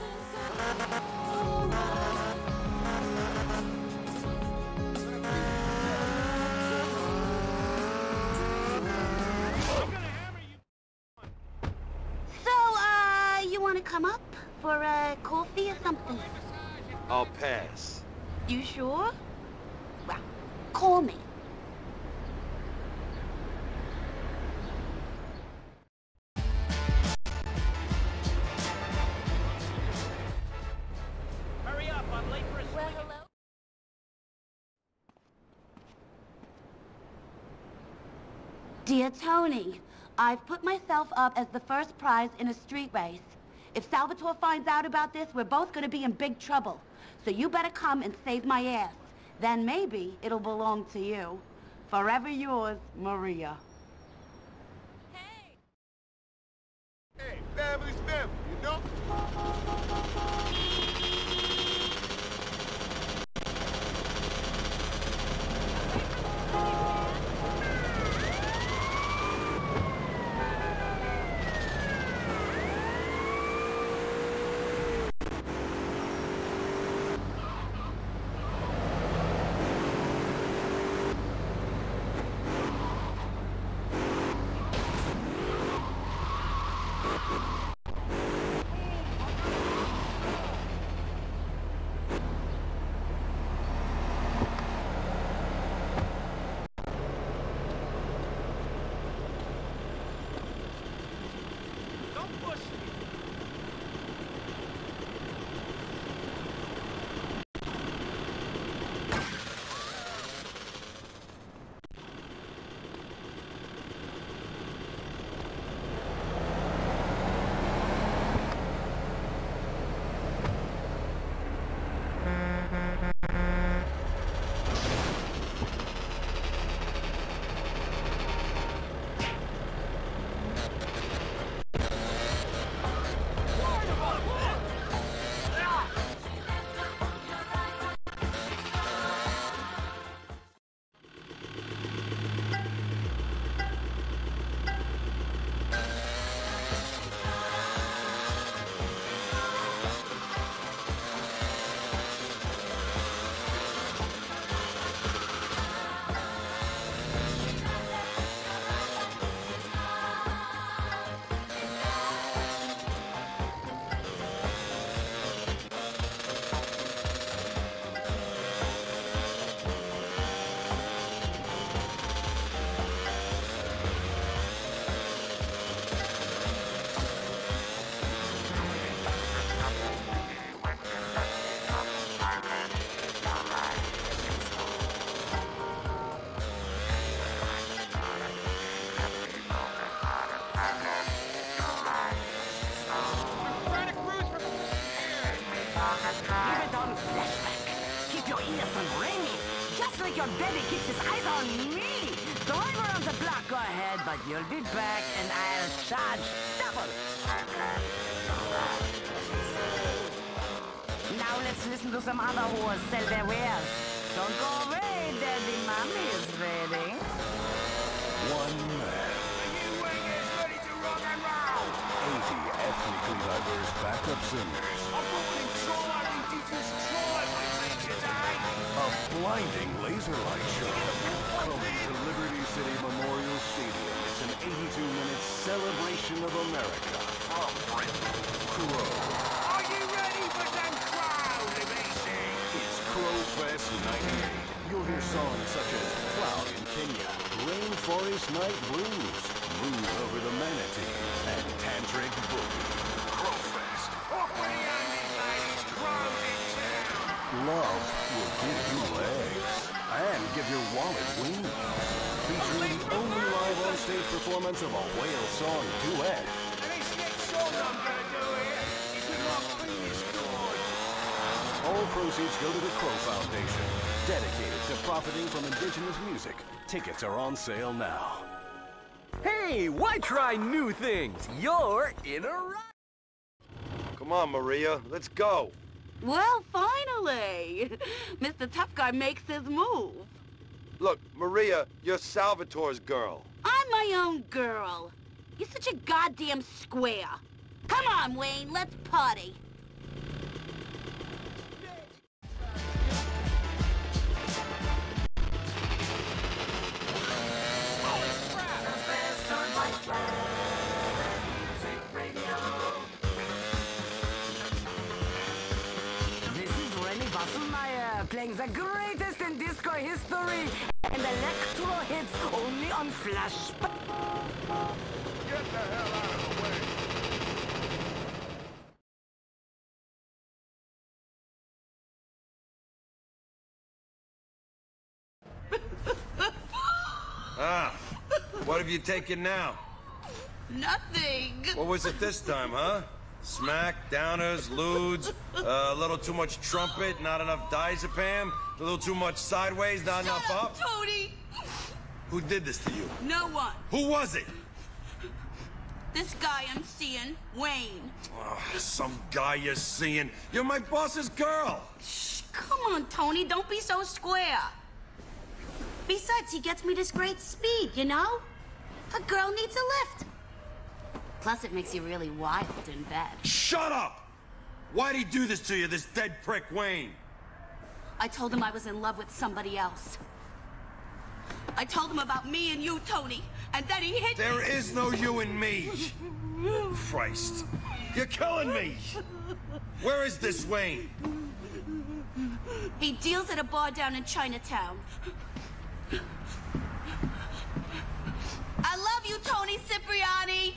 So, you want to come up for a coffee or something? I'll pass. You sure? Well, call me. Hurry up, I'm late for a swing. Hello? Dear Tony, I've put myself up as the first prize in a street race. If Salvatore finds out about this, we're both gonna be in big trouble. So you better come and save my ass. Then maybe it'll belong to you. Forever yours, Maria. Hey, Family Smith, you know? Give it on flashback. Keep your ears on ringing. Just like your daddy keeps his eyes on me. Drive around the block, go ahead, but you'll be back and I'll charge double. Now let's listen to some other whores sell their wares. Don't go away, Daddy. Mommy is waiting. One man. 80 ethnically diverse backup singers. A blinding laser light show. Coming to Liberty City Memorial Stadium. It's an 82-minute celebration of America. From Britain. Crow. Are you ready for some crowd racing? It's Crowfest 98. You'll hear songs such as Cloud in Kenya, Rainforest Night Blues, Move Over the Manatee, and Tantric Boogie. Crowfest. Open the Andes, ladies. Crow's in town. Love will give you legs and give your wallet wings. Featuring the only live on-stage performance of a whale song duet. And this next song I'm gonna do here is with my previous score. All proceeds go to the Crow Foundation, dedicated to profiting from indigenous music. Tickets are on sale now. Hey, why try new things? You're in a rush. Come on, Maria, let's go. Well, finally! Mr. Tough Guy makes his move. Look, Maria, you're Salvatore's girl. I'm my own girl. You're such a goddamn square. Come on, Wayne, let's party. Playing the greatest in disco history, and electro hits only on flashback. Get the hell out of the way. What have you taken now? Nothing. What was it this time, huh? Smack, downers, lewds, a little too much trumpet, not enough diazepam, a little too much sideways, not enough up. Tony! Who did this to you? No one. Who was it? This guy I'm seeing, Wayne. Oh, some guy you're seeing. You're my boss's girl. Shh, come on, Tony, don't be so square. Besides, he gets me this great speed, you know? A girl needs a lift. Plus, it makes you really wild in bed. Shut up! Why'd he do this to you, this dead prick Wayne? I told him I was in love with somebody else. I told him about me and you, Tony, and then he hit me. There is no you and me. Christ, you're killing me. Where is this Wayne? He deals at a bar down in Chinatown. I love you, Tony Cipriani.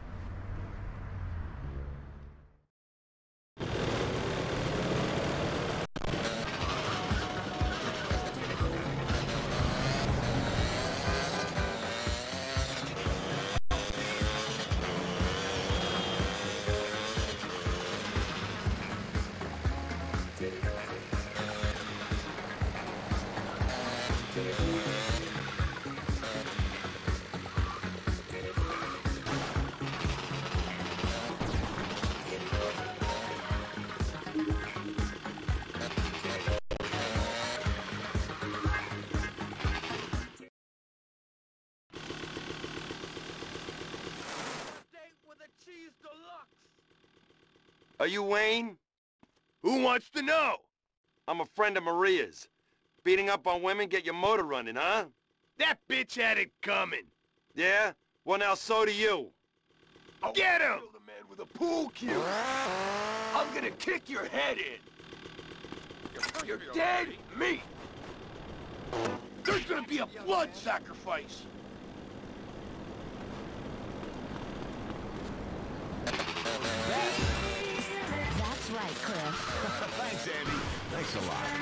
Are you Wayne? Who wants to know? I'm a friend of Maria's. Beating up on women get your motor running, huh? That bitch had it coming. Yeah? Well, now so do you. Get him! The man with a pool cue. I'm gonna kick your head in. You're dead meat. There's gonna be a blood sacrifice. That's right, Cliff. Thanks, Andy. Thanks a lot.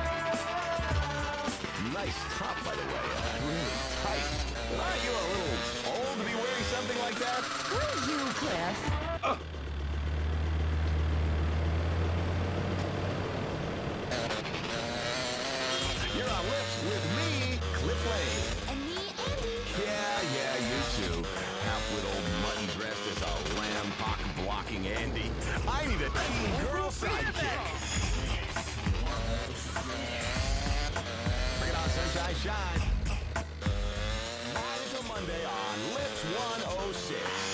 Nice top, by the way. Really tight. Aren't you a little old to be wearing something like that? Screw you, Cliff. on Lips with me, Cliff Lane. And me, Andy. Yeah, you too. Half-wit old mutton dressed as a lamb pock-blocking Andy. I need a teen girl sidekick. Bring it on, sunshine, shine. Until Monday on Lips 106.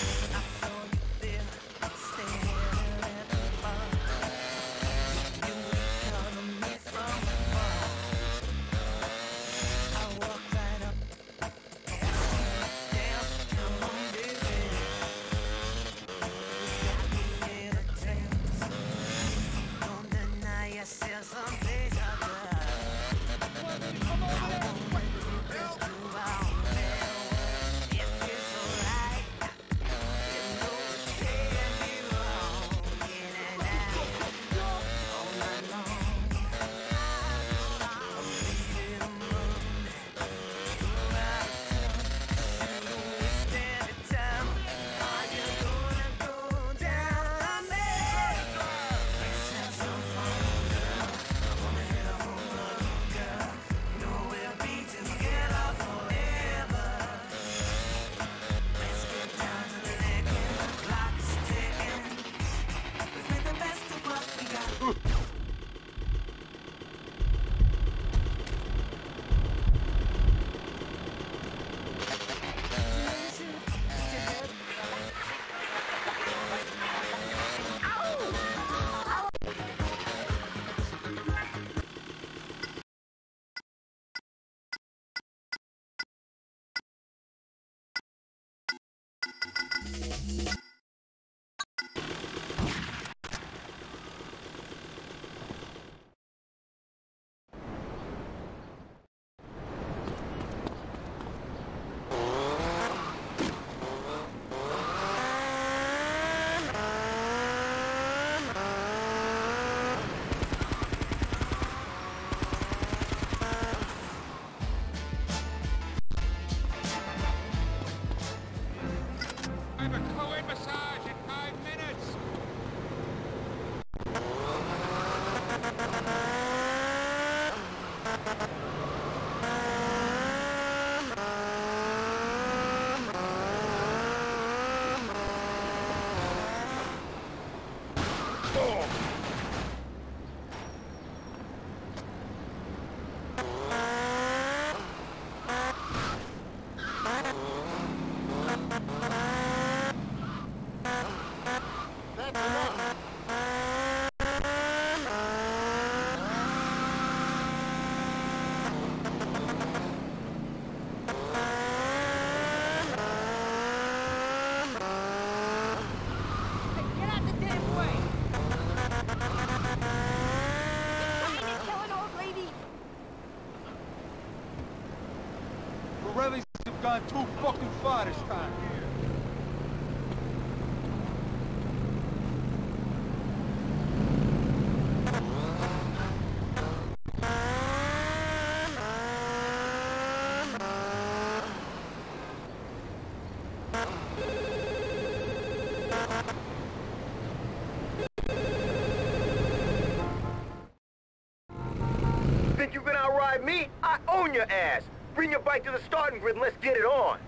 Pirellis have gone too fucking far this time. Think you can outride me? I own your ass. Bring your bike to the starting grid and let's get it on.